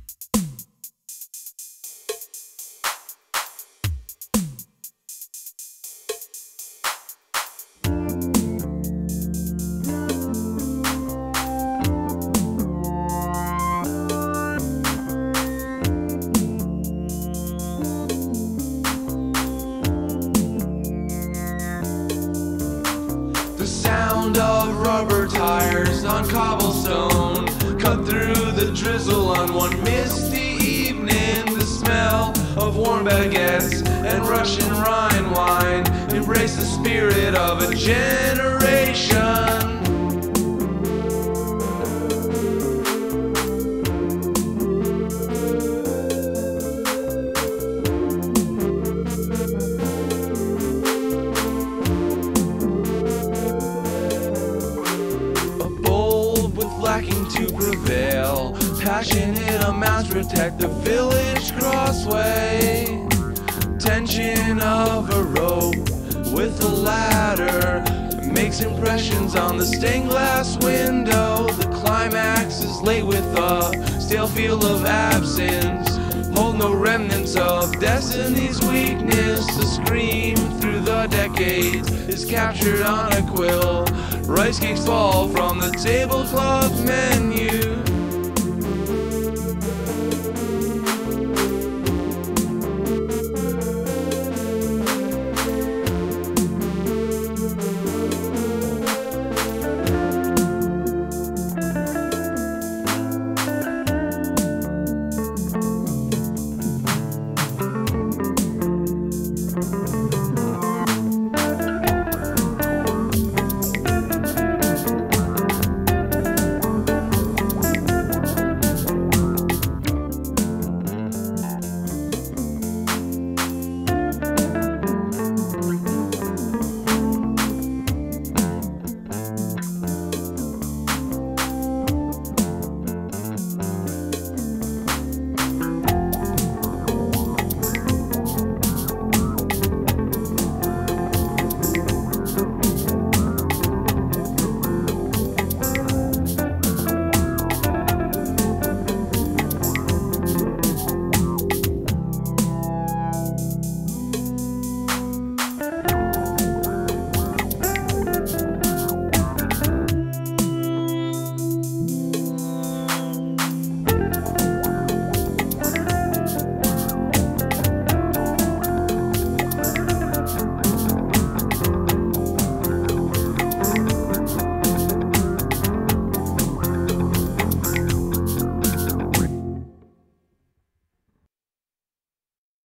The sound of rubber tires on cobblestone cut through the drizzle on one misty evening. The smell of warm baguettes and Russian Rhine wine embrace the spirit of a generation. Lacking to prevail, passionate amounts protect the village crossway. Tension of a rope with a ladder makes impressions on the stained glass window. The climax is late with a stale feel of absence. Hold no remnants of destiny's weakness. The scream through the decades is captured on a quill. Rice cakes fall from the tablecloth menu.